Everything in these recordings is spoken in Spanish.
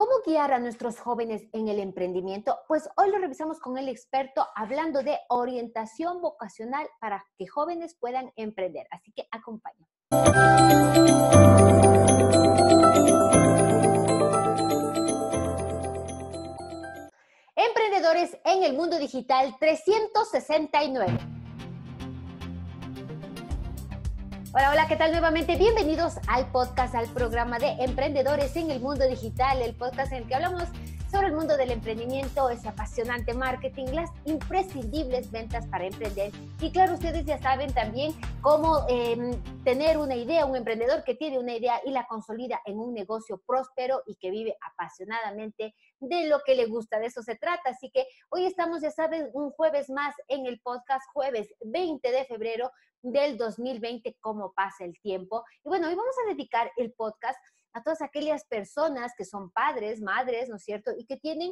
¿Cómo guiar a nuestros jóvenes en el emprendimiento? Pues hoy lo revisamos con el experto hablando de orientación vocacional para que jóvenes puedan emprender. Así que acompaña. Emprendedores en el mundo digital 369. Hola, hola, ¿qué tal nuevamente? Bienvenidos al podcast, al programa de Emprendedores en el Mundo Digital, el podcast en el que hablamos sobre el mundo del emprendimiento, ese apasionante marketing, las imprescindibles ventas para emprender. Y claro, ustedes ya saben también cómo tener una idea, un emprendedor que tiene una idea y la consolida en un negocio próspero y que vive apasionadamente de lo que le gusta. De eso se trata. Así que hoy estamos, ya saben, un jueves más en el podcast, jueves 20 de febrero del 2020, cómo pasa el tiempo. Y bueno, hoy vamos a dedicar el podcast a todas aquellas personas que son padres, madres, ¿no es cierto? Y que tienen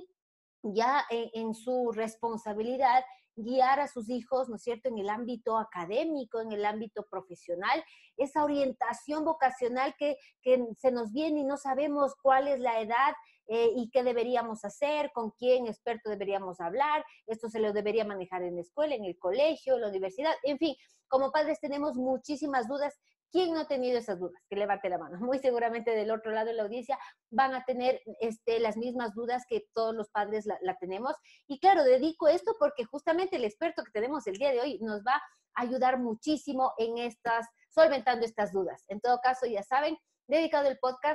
ya en su responsabilidad guiar a sus hijos, ¿no es cierto?, en el ámbito académico, en el ámbito profesional, esa orientación vocacional que se nos viene y no sabemos cuál es la edad y qué deberíamos hacer, con quién experto deberíamos hablar, esto se lo debería manejar en la escuela, en el colegio, en la universidad, en fin, como padres tenemos muchísimas dudas. ¿Quién no ha tenido esas dudas? Que levante la mano. Muy seguramente del otro lado de la audiencia van a tener las mismas dudas que todos los padres la tenemos. Y claro, dedico esto porque justamente el experto que tenemos el día de hoy nos va a ayudar muchísimo en solventando estas dudas. En todo caso, ya saben, dedicado el podcast,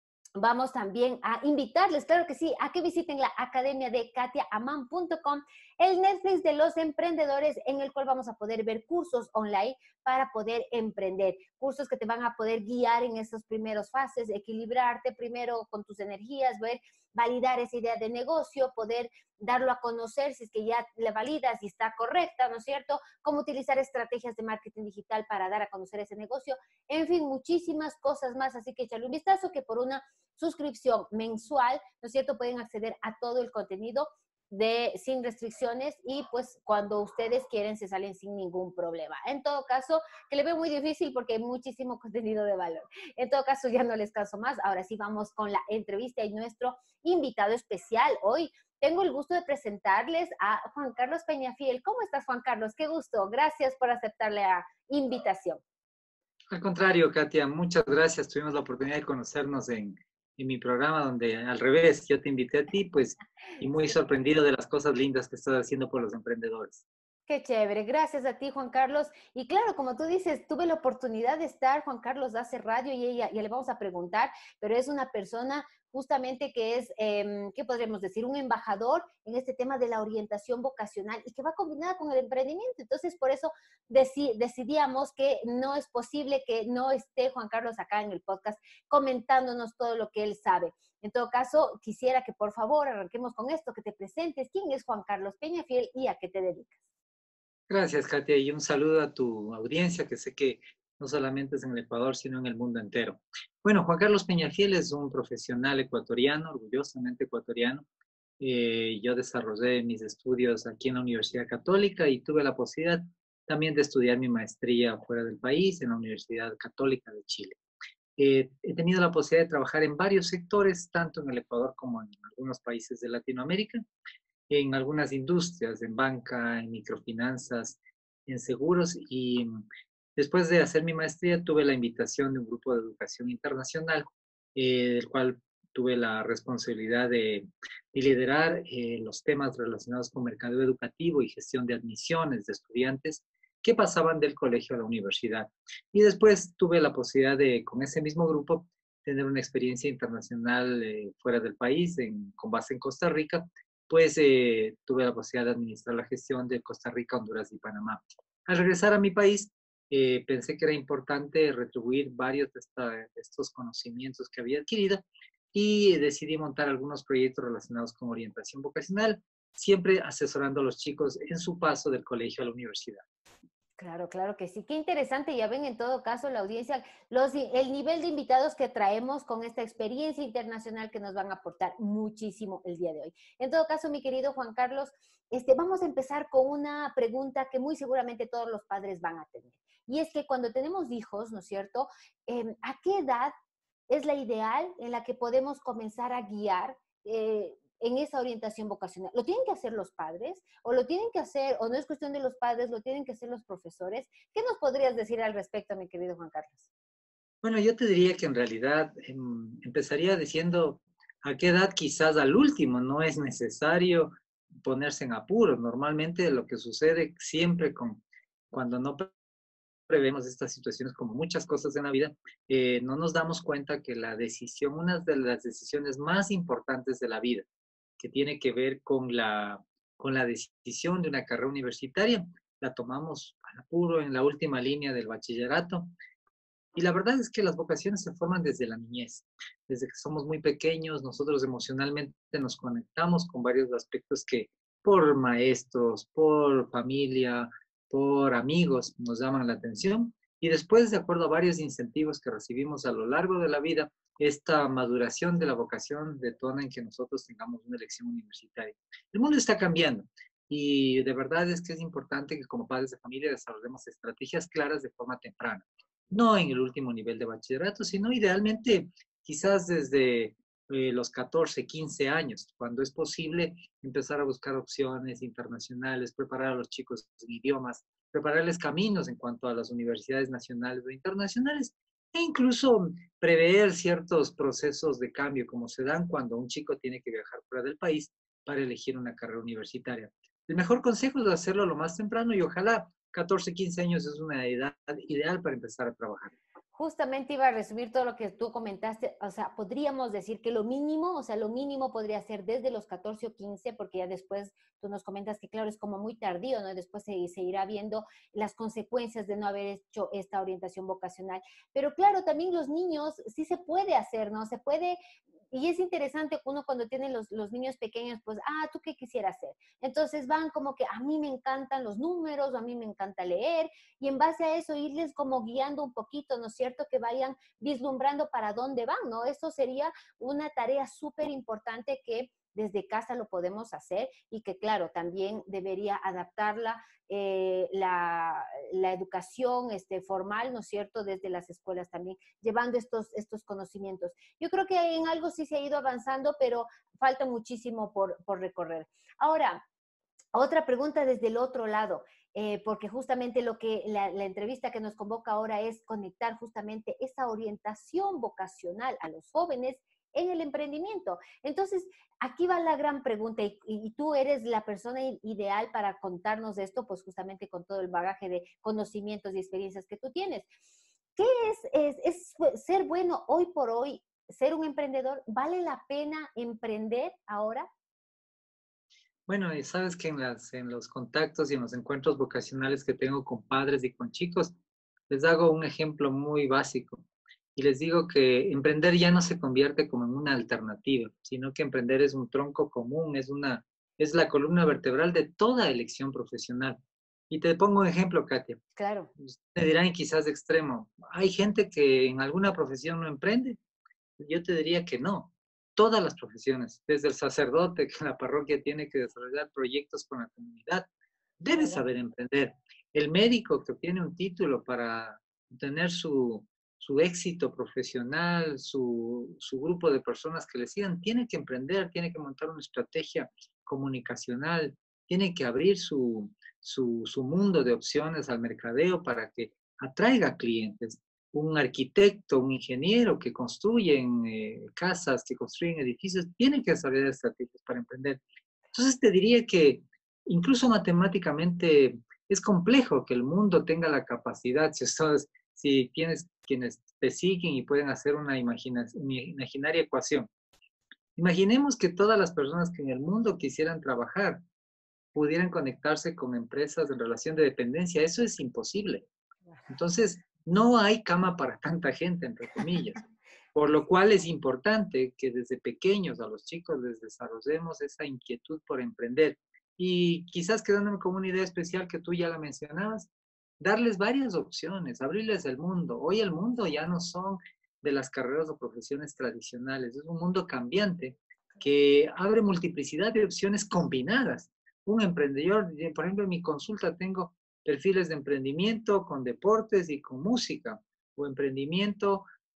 vamos también a invitarles, claro que sí, a que visiten la academia de katiaaman.com, el Netflix de los emprendedores, en el cual vamos a poder ver cursos online para poder emprender, cursos que te van a poder guiar en esas primeras fases, equilibrarte primero con tus energías, validar esa idea de negocio, poder darlo a conocer si es que ya le validas y está correcta, ¿no es cierto? Cómo utilizar estrategias de marketing digital para dar a conocer ese negocio, en fin, muchísimas cosas más, así que échale un vistazo que por una suscripción mensual, ¿no es cierto?, pueden acceder a todo el contenido sin restricciones y pues cuando ustedes quieren se salen sin ningún problema. En todo caso, que le veo muy difícil porque hay muchísimo contenido de valor. En todo caso, ya no les canso más. Ahora sí vamos con la entrevista y nuestro invitado especial. Hoy tengo el gusto de presentarles a Juan Carlos Peñafiel. ¿Cómo estás, Juan Carlos? Qué gusto. Gracias por aceptar la invitación. Al contrario, Katia, muchas gracias. Tuvimos la oportunidad de conocernos en mi programa donde al revés, yo te invité a ti, pues, y muy Sí. sorprendido de las cosas lindas que estás haciendo por los emprendedores. Qué chévere, gracias a ti, Juan Carlos. Y claro, como tú dices, tuve la oportunidad de estar, Juan Carlos hace radio y ella, ya le vamos a preguntar, pero es una persona justamente que es, ¿qué podríamos decir? Un embajador en este tema de la orientación vocacional y que va combinada con el emprendimiento. Entonces, por eso decidíamos que no es posible que no esté Juan Carlos acá en el podcast comentándonos todo lo que él sabe. En todo caso, quisiera que por favor arranquemos con esto, que te presentes. ¿Quién es Juan Carlos Peñafiel y a qué te dedicas? Gracias, Katia, y un saludo a tu audiencia, que sé que no solamente es en el Ecuador, sino en el mundo entero. Bueno, Juan Carlos Peñafiel es un profesional ecuatoriano, orgullosamente ecuatoriano. Yo desarrollé mis estudios aquí en la Universidad Católica y tuve la posibilidad también de estudiar mi maestría fuera del país, en la Universidad Católica de Chile. He tenido la posibilidad de trabajar en varios sectores, tanto en el Ecuador como en algunos países de Latinoamérica, en algunas industrias, en banca, en microfinanzas, en seguros. Y después de hacer mi maestría tuve la invitación de un grupo de educación internacional, del cual tuve la responsabilidad de liderar los temas relacionados con mercado educativo y gestión de admisiones de estudiantes que pasaban del colegio a la universidad. Y después tuve la posibilidad de, con ese mismo grupo, tener una experiencia internacional fuera del país, con base en Costa Rica, pues tuve la posibilidad de administrar la gestión de Costa Rica, Honduras y Panamá. Al regresar a mi país, pensé que era importante retribuir varios de estos conocimientos que había adquirido y decidí montar algunos proyectos relacionados con orientación vocacional, siempre asesorando a los chicos en su paso del colegio a la universidad. Claro, claro que sí. Qué interesante. Ya ven, en todo caso, la audiencia, el nivel de invitados que traemos con esta experiencia internacional que nos van a aportar muchísimo el día de hoy. En todo caso, mi querido Juan Carlos, vamos a empezar con una pregunta que muy seguramente todos los padres van a tener. Y es que cuando tenemos hijos, ¿no es cierto? ¿A qué edad es la ideal en la que podemos comenzar a guiar en esa orientación vocacional? ¿Lo tienen que hacer los padres? ¿O lo tienen que hacer, o no es cuestión de los padres, lo tienen que hacer los profesores? ¿Qué nos podrías decir al respecto, mi querido Juan Carlos? Bueno, yo te diría que en realidad empezaría diciendo a qué edad quizás al último no es necesario ponerse en apuros. Normalmente lo que sucede siempre cuando no prevemos estas situaciones, como muchas cosas en la vida, no nos damos cuenta que la decisión, una de las decisiones más importantes de la vida, que tiene que ver con la decisión de una carrera universitaria, la tomamos al apuro en la última línea del bachillerato. Y la verdad es que las vocaciones se forman desde la niñez. Desde que somos muy pequeños, nosotros emocionalmente nos conectamos con varios aspectos que por maestros, por familia, por amigos nos llaman la atención. Y después, de acuerdo a varios incentivos que recibimos a lo largo de la vida, esta maduración de la vocación detona en que nosotros tengamos una elección universitaria. El mundo está cambiando y de verdad es que es importante que como padres de familia desarrollemos estrategias claras de forma temprana, no en el último nivel de bachillerato, sino idealmente quizás desde los 14, 15 años, cuando es posible empezar a buscar opciones internacionales, preparar a los chicos en idiomas, prepararles caminos en cuanto a las universidades nacionales o internacionales, e incluso prever ciertos procesos de cambio, como se dan cuando un chico tiene que viajar fuera del país para elegir una carrera universitaria. El mejor consejo es hacerlo lo más temprano y ojalá 14, 15 años es una edad ideal para empezar a trabajar. Justamente iba a resumir todo lo que tú comentaste, o sea, podríamos decir que lo mínimo, o sea, lo mínimo podría ser desde los 14 o 15, porque ya después tú nos comentas que, claro, es como muy tardío, ¿no? Después se irá viendo las consecuencias de no haber hecho esta orientación vocacional. Pero claro, también los niños sí se puede hacer, ¿no? Se puede, y es interesante que uno cuando tiene los niños pequeños, pues, ¿tú qué quisieras hacer? Entonces van como que a mí me encantan los números, a mí me encanta leer, y en base a eso irles como guiando un poquito, ¿no es cierto? Que vayan vislumbrando para dónde van, ¿no? Eso sería una tarea súper importante que desde casa lo podemos hacer y que, claro, también debería adaptarla la educación formal, ¿no es cierto?, desde las escuelas también, llevando estos conocimientos. Yo creo que en algo sí se ha ido avanzando, pero falta muchísimo por recorrer. Ahora, otra pregunta desde el otro lado, porque justamente lo que la entrevista que nos convoca ahora es conectar justamente esa orientación vocacional a los jóvenes en el emprendimiento. Entonces, aquí va la gran pregunta y tú eres la persona ideal para contarnos de esto, pues justamente con todo el bagaje de conocimientos y experiencias que tú tienes. ¿Qué es ser bueno hoy por hoy, ser un emprendedor? ¿Vale la pena emprender ahora? Bueno, y sabes que en los contactos y en los encuentros vocacionales que tengo con padres y con chicos, les hago un ejemplo muy básico y les digo que emprender ya no se convierte como en una alternativa, sino que emprender es un tronco común, es la columna vertebral de toda elección profesional. Y te pongo un ejemplo, Katia. Claro. Te dirán quizás de extremo, hay gente que en alguna profesión no emprende. Yo te diría que no. Todas las profesiones, desde el sacerdote que en la parroquia tiene que desarrollar proyectos con la comunidad, debe ¿Verdad? saber emprender. El médico que obtiene un título para tener su éxito profesional, su grupo de personas que le sigan, tiene que emprender, tiene que montar una estrategia comunicacional, tiene que abrir su mundo de opciones al mercadeo para que atraiga clientes. Un arquitecto, un ingeniero que construyen casas, que construyen edificios, tienen que desarrollar estrategias para emprender. Entonces te diría que incluso matemáticamente es complejo que el mundo tenga la capacidad, si tienes quienes te siguen y pueden hacer una imaginaria ecuación. Imaginemos que todas las personas que en el mundo quisieran trabajar pudieran conectarse con empresas en relación de dependencia. Eso es imposible. Entonces, no hay cama para tanta gente, entre comillas. Por lo cual es importante que desde pequeños a los chicos les desarrollemos esa inquietud por emprender. Y quizás quedándome con una idea especial que tú ya la mencionabas, darles varias opciones, abrirles el mundo. Hoy el mundo ya no son de las carreras o profesiones tradicionales, es un mundo cambiante que abre multiplicidad de opciones combinadas. Un emprendedor, por ejemplo, en mi consulta tengo perfiles de emprendimiento con deportes y con música, o emprendimiento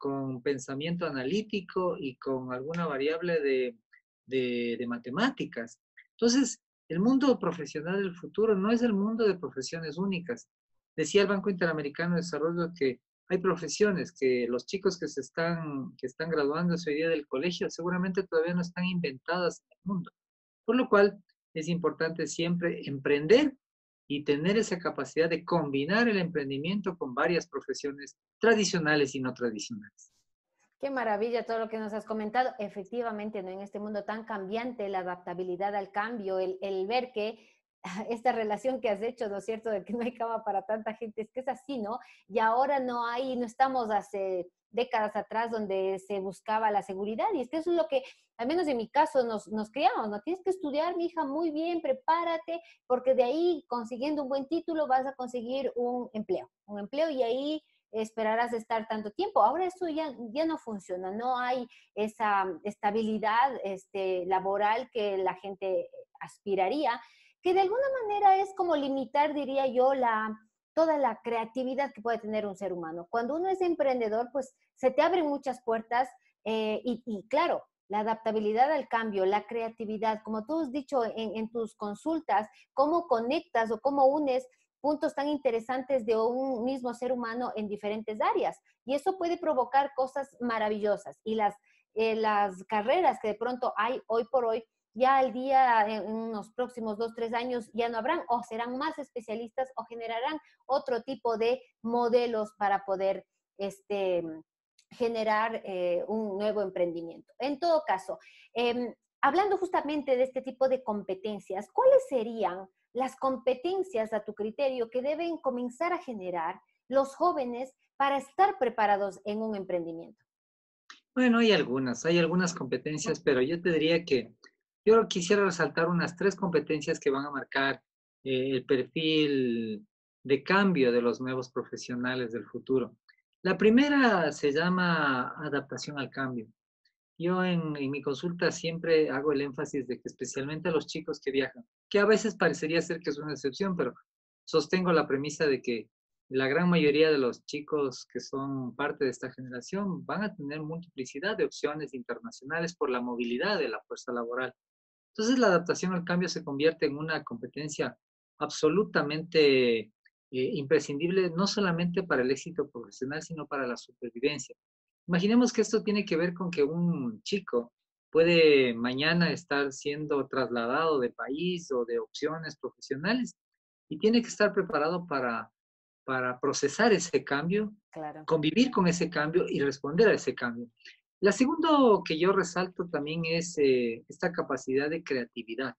con pensamiento analítico y con alguna variable de matemáticas. Entonces, el mundo profesional del futuro no es el mundo de profesiones únicas. Decía el Banco Interamericano de Desarrollo que hay profesiones que los chicos que están graduándose hoy día del colegio seguramente todavía no están inventadas en el mundo. Por lo cual es importante siempre emprender y tener esa capacidad de combinar el emprendimiento con varias profesiones tradicionales y no tradicionales. Qué maravilla todo lo que nos has comentado. Efectivamente, ¿no? En este mundo tan cambiante, la adaptabilidad al cambio, el ver que esta relación que has hecho, ¿no es cierto?, de que no hay cama para tanta gente, es que es así, ¿no? Y ahora no hay, no estamos hace décadas atrás donde se buscaba la seguridad, y es que eso es lo que, al menos en mi caso, nos criamos, ¿no? Tienes que estudiar, mi hija, muy bien, prepárate, porque de ahí, consiguiendo un buen título, vas a conseguir un empleo, y ahí esperarás estar tanto tiempo. Ahora eso ya no funciona, no hay esa estabilidad laboral que la gente aspiraría, que de alguna manera es como limitar, diría yo, toda la creatividad que puede tener un ser humano. Cuando uno es emprendedor, pues se te abren muchas puertas y claro, la adaptabilidad al cambio, la creatividad, como tú has dicho en tus consultas, cómo conectas o cómo unes puntos tan interesantes de un mismo ser humano en diferentes áreas. Y eso puede provocar cosas maravillosas. Y las carreras que de pronto hay hoy por hoy, ya al día, en unos próximos 2, 3 años, ya no habrán, o serán más especialistas o generarán otro tipo de modelos para poder generar un nuevo emprendimiento. En todo caso, hablando justamente de este tipo de competencias, ¿cuáles serían las competencias a tu criterio que deben comenzar a generar los jóvenes para estar preparados en un emprendimiento? Bueno, hay algunas competencias, pero yo te diría que yo quisiera resaltar unas 3 competencias que van a marcar el perfil de cambio de los nuevos profesionales del futuro. La primera se llama adaptación al cambio. Yo en mi consulta siempre hago el énfasis de que especialmente a los chicos que viajan, que a veces parecería ser que es una excepción, pero sostengo la premisa de que la gran mayoría de los chicos que son parte de esta generación van a tener multiplicidad de opciones internacionales por la movilidad de la fuerza laboral. Entonces la adaptación al cambio se convierte en una competencia absolutamente imprescindible, no solamente para el éxito profesional, sino para la supervivencia. Imaginemos que esto tiene que ver con que un chico puede mañana estar siendo trasladado de país o de opciones profesionales y tiene que estar preparado para procesar ese cambio, Claro. convivir con ese cambio y responder a ese cambio. La segunda que yo resalto también es esta capacidad de creatividad.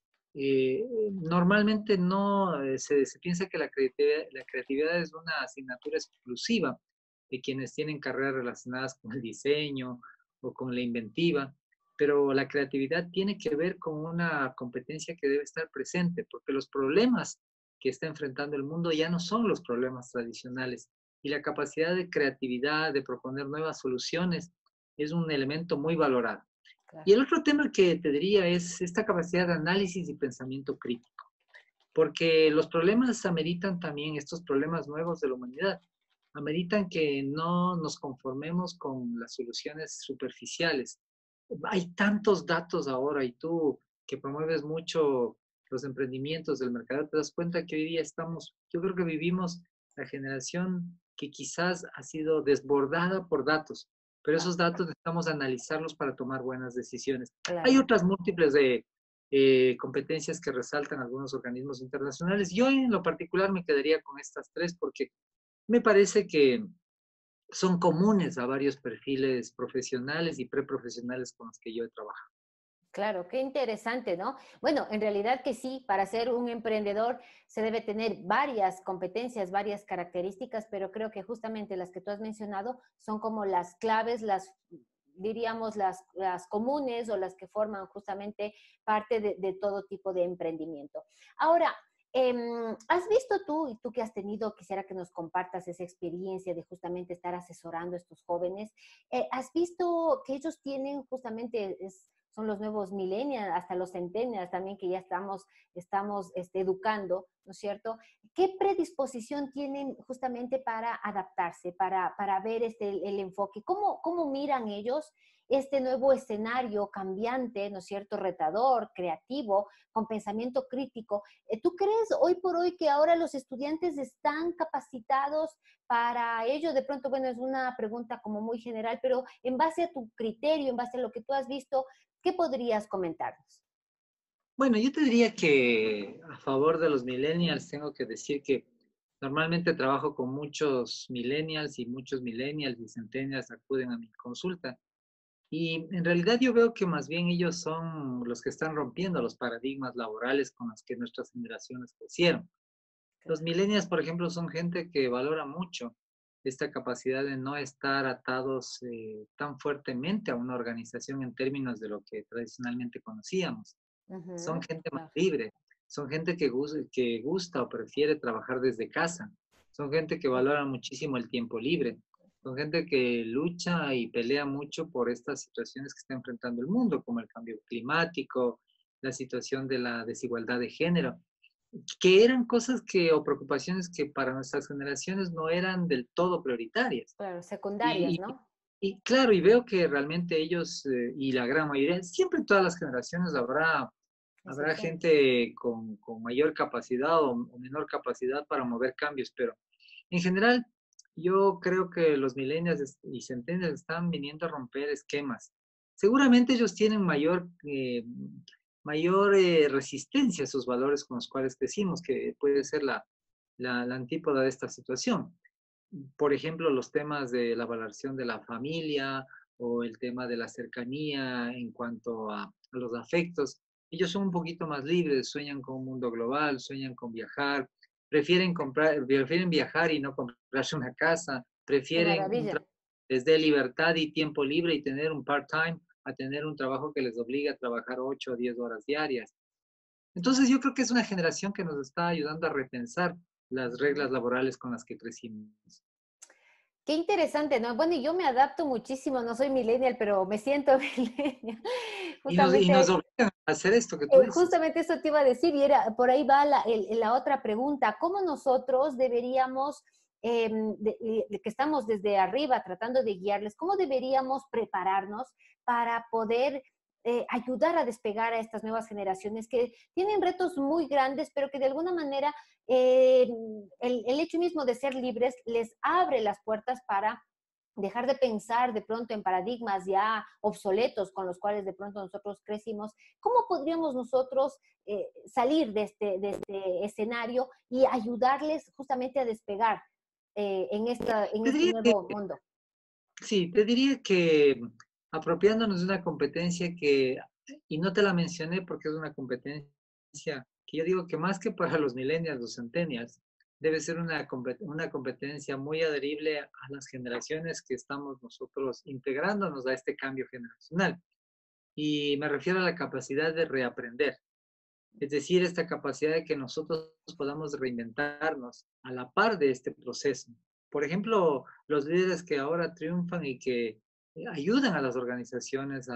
Normalmente no se piensa que la creatividad es una asignatura exclusiva de quienes tienen carreras relacionadas con el diseño o con la inventiva, pero la creatividad tiene que ver con una competencia que debe estar presente, porque los problemas que está enfrentando el mundo ya no son los problemas tradicionales y la capacidad de creatividad, de proponer nuevas soluciones, es un elemento muy valorado. Claro. Y el otro tema que te diría es esta capacidad de análisis y pensamiento crítico, porque los problemas ameritan también, estos problemas nuevos de la humanidad, ameritan que no nos conformemos con las soluciones superficiales. Hay tantos datos ahora y tú que promueves mucho los emprendimientos del mercado, te das cuenta que hoy día yo creo que vivimos la generación que quizás ha sido desbordada por datos, pero esos datos necesitamos analizarlos para tomar buenas decisiones. Hay Claro. otras múltiples de competencias que resaltan algunos organismos internacionales. Yo en lo particular me quedaría con estas 3 porque me parece que son comunes a varios perfiles profesionales y preprofesionales con los que yo he trabajado. Claro, qué interesante, ¿no? Bueno, en realidad que sí, para ser un emprendedor se debe tener varias competencias, varias características, pero creo que justamente las que tú has mencionado son como las claves, diríamos, las comunes o las que forman justamente parte de todo tipo de emprendimiento. Ahora, ¿has visto tú, y tú que has tenido, quisiera que nos compartas esa experiencia de justamente estar asesorando a estos jóvenes, has visto que ellos tienen justamente son los nuevos millennials, hasta los centennials también que ya estamos educando, ¿no es cierto? ¿Qué predisposición tienen justamente para adaptarse, para ver el enfoque? ¿Cómo miran ellos este nuevo escenario cambiante, ¿no es cierto? Retador, creativo, con pensamiento crítico. ¿Tú crees hoy por hoy que ahora los estudiantes están capacitados para ello? De pronto, bueno, es una pregunta como muy general, pero en base a tu criterio, en base a lo que tú has visto, ¿qué podrías comentarnos? Bueno, yo te diría que a favor de los millennials tengo que decir que normalmente trabajo con muchos millennials y centennials acuden a mi consulta. Y en realidad yo veo que más bien ellos son los que están rompiendo los paradigmas laborales con los que nuestras generaciones crecieron. Los millennials, por ejemplo, son gente que valora mucho esta capacidad de no estar atados tan fuertemente a una organización en términos de lo que tradicionalmente conocíamos. Son Ujú, gente más claro. libre, son gente que gusta o prefiere trabajar desde casa, son gente que valora muchísimo el tiempo libre, son gente que lucha y pelea mucho por estas situaciones que está enfrentando el mundo, como el cambio climático, la situación de la desigualdad de género, que eran cosas que o preocupaciones que para nuestras generaciones no eran del todo prioritarias. Claro, secundarias, Y, ¿no? y claro, y veo que realmente ellos y la gran mayoría, siempre en todas las generaciones habrá Excepciones. gente con mayor capacidad o menor capacidad para mover cambios, pero en general yo creo que los millennials y centennials están viniendo a romper esquemas. Seguramente ellos tienen mayor resistencia a esos valores con los cuales crecimos, que puede ser la antípoda de esta situación. Por ejemplo, los temas de la valoración de la familia o el tema de la cercanía en cuanto a los afectos. Ellos son un poquito más libres, sueñan con un mundo global, sueñan con viajar, prefieren viajar y no comprarse una casa, Qué prefieren un maravilla. trabajo que les dé libertad y tiempo libre y tener un part-time a tener un trabajo que les obliga a trabajar 8 o 10 horas diarias. Entonces yo creo que es una generación que nos está ayudando a repensar las reglas Ujú. laborales con las que crecimos. Qué interesante, ¿no? Bueno, y yo me adapto muchísimo, no soy millennial, pero me siento millennial. Y nos Justamente, obligan a hacer esto que tú dices. justamente eso te iba a decir, y era, por ahí va la otra pregunta. ¿Cómo nosotros deberíamos, que estamos desde arriba tratando de guiarles, cómo deberíamos prepararnos para poder ayudar a despegar a estas nuevas generaciones que tienen retos muy grandes, pero que de alguna manera eh, el hecho mismo de ser libres les abre las puertas para dejar de pensar de pronto en paradigmas ya obsoletos con los cuales de pronto nosotros crecimos? ¿Cómo podríamos nosotros salir de este escenario y ayudarles justamente a despegar en Te este diría nuevo mundo? sí, te diría que apropiándonos de una competencia y no te la mencioné porque es una competencia que yo digo que más que para los millennials, los centennials, debe ser una competencia muy adherible a las generaciones que estamos nosotros integrándonos a este cambio generacional. Y me refiero a la capacidad de reaprender. Es decir, esta capacidad de que nosotros podamos reinventarnos a la par de este proceso. Por ejemplo, los líderes que ahora triunfan y que ayudan a las organizaciones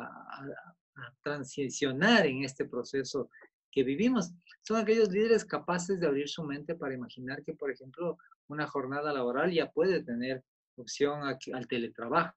a transicionar en este proceso que vivimos, son aquellos líderes capaces de abrir su mente para imaginar que, por ejemplo, una jornada laboral ya puede tener opción al teletrabajo,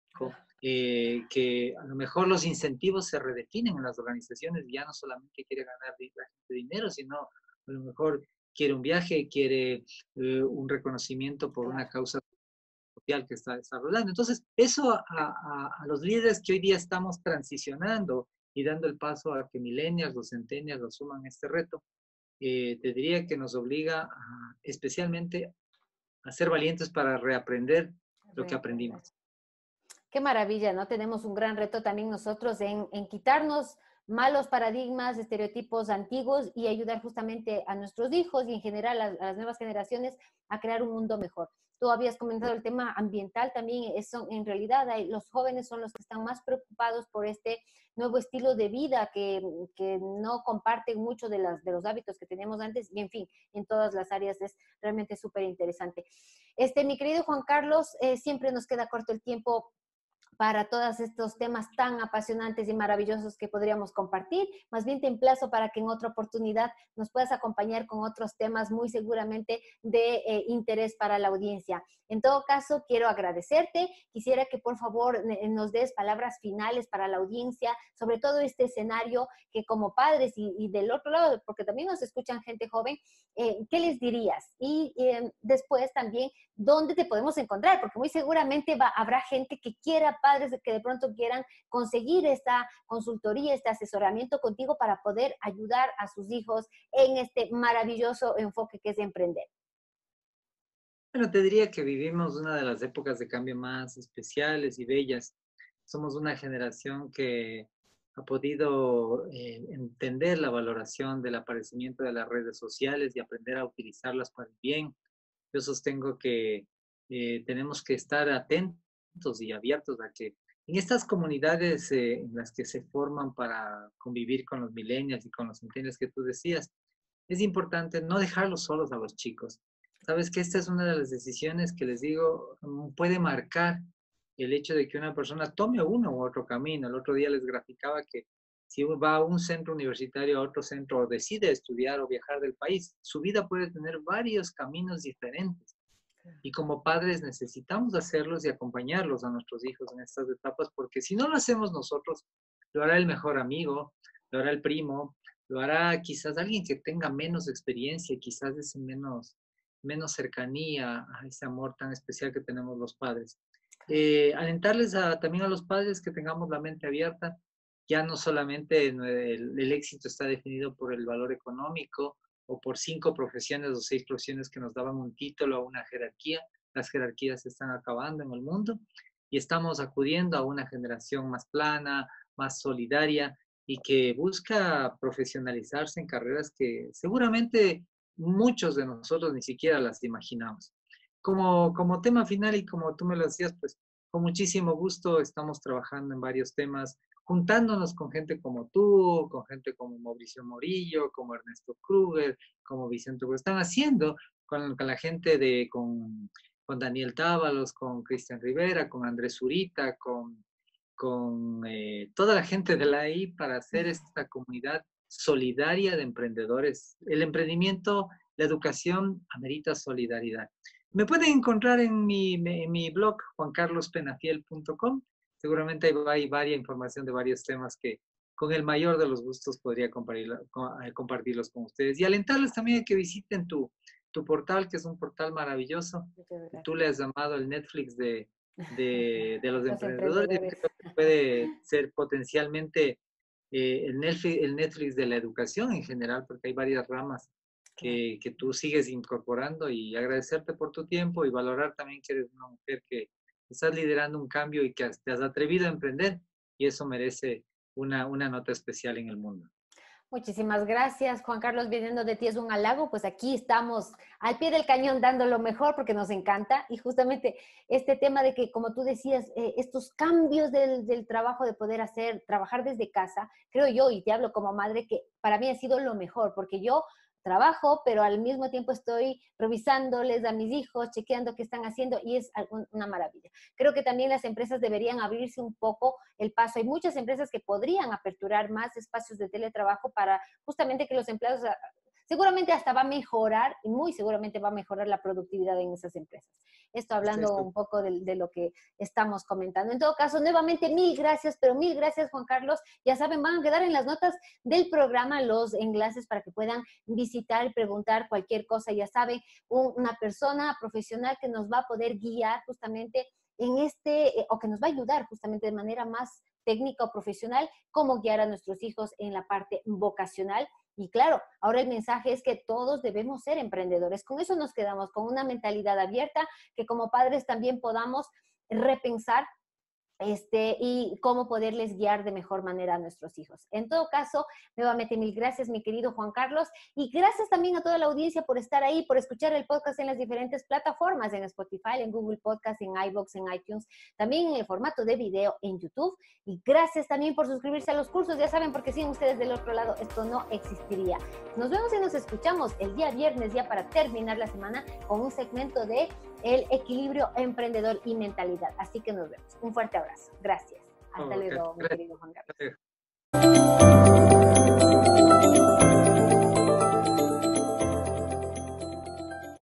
que a lo mejor los incentivos se redefinen en las organizaciones, ya no solamente quiere ganar la gente dinero, sino a lo mejor quiere un viaje, quiere un reconocimiento por una Claro. causa social que está desarrollando. Entonces, eso a los líderes que hoy día estamos transicionando y dando el paso a que millennials o centennials asuman este reto, te diría que nos obliga especialmente a ser valientes para reaprender lo que Reaprender. aprendimos. Qué maravilla, ¿no? Tenemos un gran reto también nosotros en quitarnos malos paradigmas, estereotipos antiguos y ayudar justamente a nuestros hijos y en general a las nuevas generaciones a crear un mundo mejor. Tú habías comentado el tema ambiental también, eso, en realidad los jóvenes son los que están más preocupados por este nuevo estilo de vida que no comparten mucho de los hábitos que teníamos antes y en fin, en todas las áreas es realmente súper interesante. Mi querido Juan Carlos, siempre nos queda corto el tiempo. para todos estos temas tan apasionantes y maravillosos que podríamos compartir. Más bien te emplazo para que en otra oportunidad nos puedas acompañar con otros temas muy seguramente de interés para la audiencia. En todo caso, quiero agradecerte. Quisiera que por favor nos des palabras finales para la audiencia sobre todo este escenario que como padres y del otro lado, porque también nos escuchan gente joven, ¿qué les dirías? Y después también, ¿dónde te podemos encontrar? Porque muy seguramente habrá gente que quiera, padres que de pronto quieran conseguir esta consultoría, este asesoramiento contigo para poder ayudar a sus hijos en este maravilloso enfoque que es emprender. Bueno, te diría que vivimos una de las épocas de cambio más especiales y bellas. Somos una generación que ha podido entender la valoración del aparecimiento de las redes sociales y aprender a utilizarlas para el bien. Yo sostengo que tenemos que estar atentos y abiertos a que en estas comunidades en las que se forman para convivir con los millennials y con los centennials que tú decías, es importante no dejarlos solos a los chicos. Sabes que esta es una de las decisiones que les digo, puede marcar el hecho de que una persona tome uno u otro camino. El otro día les graficaba que si va a un centro universitario, a otro centro, o decide estudiar o viajar del país, su vida puede tener varios caminos diferentes. Y como padres necesitamos hacerlos y acompañarlos a nuestros hijos en estas etapas, porque si no lo hacemos nosotros, lo hará el mejor amigo, lo hará el primo, lo hará quizás alguien que tenga menos experiencia, quizás ese menos cercanía a ese amor tan especial que tenemos los padres. Alentarles también a los padres que tengamos la mente abierta. Ya no solamente el éxito está definido por el valor económico o por 5 profesiones o 6 profesiones que nos daban un título o una jerarquía. Las jerarquías se están acabando en el mundo y estamos acudiendo a una generación más plana, más solidaria y que busca profesionalizarse en carreras que seguramente muchos de nosotros ni siquiera las imaginamos. Como tema final y como tú me lo decías, pues con muchísimo gusto estamos trabajando en varios temas, juntándonos con gente como tú, con gente como Mauricio Morillo, como Ernesto Kruger, como Vicente Hugo. Están haciendo con la gente con Daniel Tábalos, con Cristian Rivera, con Andrés Zurita, con toda la gente de la AI para hacer esta comunidad solidaria de emprendedores. El emprendimiento, la educación amerita solidaridad. Me pueden encontrar en mi blog, juancarlospenafiel.com. Seguramente hay varias información de varios temas que con el mayor de los gustos podría compartirlos con ustedes. Y alentarles también a que visiten tu portal, que es un portal maravilloso. Tú le has llamado el Netflix de los emprendedores. Creo que puede ser potencialmente el Netflix de la educación en general, porque hay varias ramas que tú sigues incorporando, y agradecerte por tu tiempo y valorar también que eres una mujer que estás liderando un cambio y que te has atrevido a emprender, y eso merece una nota especial en el mundo. Muchísimas gracias, Juan Carlos. Viniendo de ti es un halago, pues aquí estamos al pie del cañón dando lo mejor porque nos encanta. Y justamente este tema de que, como tú decías, estos cambios del trabajo, de poder trabajar desde casa, creo yo, y te hablo como madre, que para mí ha sido lo mejor, porque yo trabajo, pero al mismo tiempo estoy revisándoles a mis hijos, chequeando qué están haciendo, y es una maravilla. Creo que también las empresas deberían abrirse un poco el paso. Hay muchas empresas que podrían aperturar más espacios de teletrabajo para justamente que los empleados, seguramente hasta va a mejorar, y muy seguramente va a mejorar la productividad en esas empresas. Esto hablando un poco de lo que estamos comentando. En todo caso, nuevamente, mil gracias, pero mil gracias, Juan Carlos. Ya saben, van a quedar en las notas del programa los enlaces para que puedan visitar y preguntar cualquier cosa. Ya saben, una persona profesional que nos va a poder guiar justamente en o que nos va a ayudar justamente de manera más técnica o profesional, cómo guiar a nuestros hijos en la parte vocacional. Y claro, ahora el mensaje es que todos debemos ser emprendedores. Con eso nos quedamos, con una mentalidad abierta, que como padres también podamos repensar y cómo poderles guiar de mejor manera a nuestros hijos. En todo caso, nuevamente mil gracias, mi querido Juan Carlos, y gracias también a toda la audiencia por estar ahí, por escuchar el podcast en las diferentes plataformas, en Spotify, en Google Podcast, en iVoox, en iTunes, también en el formato de video en YouTube, y gracias también por suscribirse a los cursos. Ya saben, porque sin ustedes del otro lado esto no existiría. Nos vemos y nos escuchamos el día viernes, ya para terminar la semana, con un segmento de el equilibrio emprendedor y mentalidad. Así que nos vemos. Un fuerte abrazo. Gracias. Hasta luego, mi querido Juan Carlos.